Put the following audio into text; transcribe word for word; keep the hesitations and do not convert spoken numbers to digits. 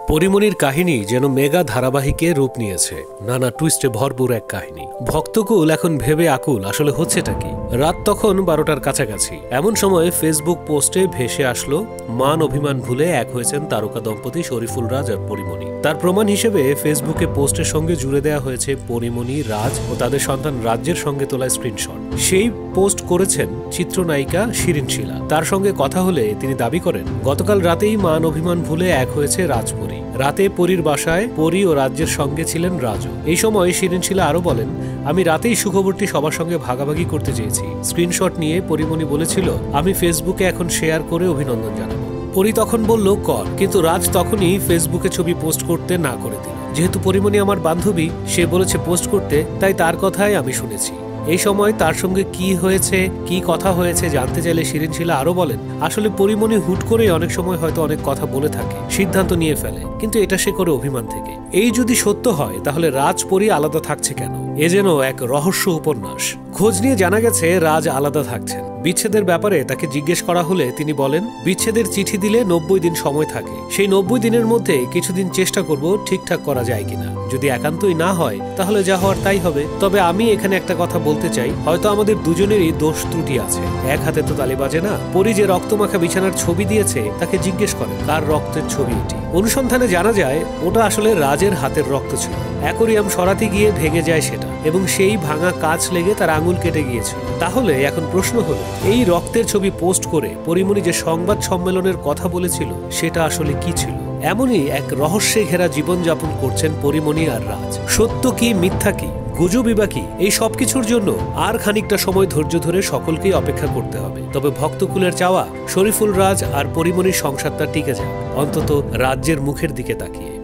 পরিমণির কাহিনী যেন মেগা ধারাবাহিকে রূপ নিয়েছে, নানা টুইস্টে ভরপুর এক কাহিনী। ভক্তকুল এখন ভেবে আকুল আসলে হচ্ছেটা কি। রাত তখন বারোটার কাছাকাছি। এমন সময় ফেসবুক পোস্টে ভেসে আসলো মান অভিমান ভুলে এক হয়েছেন তারকা দম্পতি শরীফুল রাজ আর পরিমণি। তার প্রমাণ হিসেবে ফেসবুকে পোস্টের সঙ্গে জুড়ে দেওয়া হয়েছে পরিমণি, রাজ ও তাদের সন্তান রাজ্যের সঙ্গে তোলা স্ক্রিনশট। সেই পোস্ট করেছেন চিত্রনায়িকা শিরিন শিলা। তার সঙ্গে কথা হলে তিনি দাবি করেন, গতকাল রাতেই মান অভিমান ভুলে এক হয়েছে রাজপরী। রাতে পরীর বাসায় পরী ও রাজ্যের সঙ্গে ছিলেন রাজু। এই সময় শিরিন শিলা আরো বলেন, আমি রাতেই সুখবরটি সবার সঙ্গে ভাগাভাগি করতে চেয়েছি। স্ক্রিনশট নিয়ে পরিমণি বলেছিল, আমি ফেসবুকে এখন শেয়ার করে অভিনন্দন জানাবো। পরী তখন বলল কর, কিন্তু রাজ তখনই ফেসবুকে ছবি পোস্ট করতে না করে দিল। যেহেতু পরিমণি আমার বান্ধবী, সে বলেছে পোস্ট করতে, তাই তার কথাই আমি শুনেছি। এই সময় তার সঙ্গে কি হয়েছে, কি কথা হয়েছে জানতে চাইলে শিরিন শিলা আরো বলেন, আসলে পরিমণি হুট করে অনেক সময় হয়তো অনেক কথা বলে থাকে, সিদ্ধান্ত নিয়ে ফেলে, কিন্তু এটা সে করে অভিমান থেকে। এই যদি সত্য হয় তাহলে রাজ পরী আলাদা থাকছে কেন? এ যেন এক রহস্য উপন্যাস। খোঁজ নিয়ে জানা গেছে রাজ আলাদা থাকছেন। বিচ্ছেদের ব্যাপারে তাকে জিজ্ঞেস করা হলে তিনি বলেন, বিচ্ছেদের চিঠি দিলে নব্বই দিন সময় থাকে। সেই নব্বই দিনের মধ্যে কিছুদিন চেষ্টা করব ঠিকঠাক করা যায় কিনা। যদি একান্তই না হয় তাহলে যা হওয়ার তাই হবে। তবে আমি এখানে একটা কথা বলতে চাই, হয়তো আমাদের দুজনেরই দোষ ত্রুটি আছে। এক হাতে তো তালি বাজে না। পরী যে রক্তমাখা বিছানার ছবি দিয়েছে তাকে জিজ্ঞেস করেন কার রক্তের ছবি এটি। অনুসন্ধানে জানা যায় ওটা আসলে রাজের হাতের রক্ত ছিল। অ্যাকোরিয়াম সরাতে গিয়ে ভেঙে যায় সেটা, এবং সেই ভাঙা কাঁচ লেগে তার আঙুল কেটে গিয়েছিল। তাহলে এখন প্রশ্ন হলো, এই রক্তের ছবি পোস্ট করে পরিমণি যে সংবাদ সম্মেলনের কথা বলেছিল সেটা আসলে কি ছিল? এমনই এক রহস্যে ঘেরা জীবনযাপন করছেন পরিমণি আর রাজ। সত্য কি মিথ্যা কি, গুজবই বা কি, এই সবকিছুর জন্য আর খানিকটা সময় ধৈর্য ধরে সকলকেই অপেক্ষা করতে হবে। তবে ভক্তকুলের চাওয়া শরীফুল রাজ আর পরিমণির সংসারটা টিকে যাক, অন্তত রাজ্যের মুখের দিকে তাকিয়ে।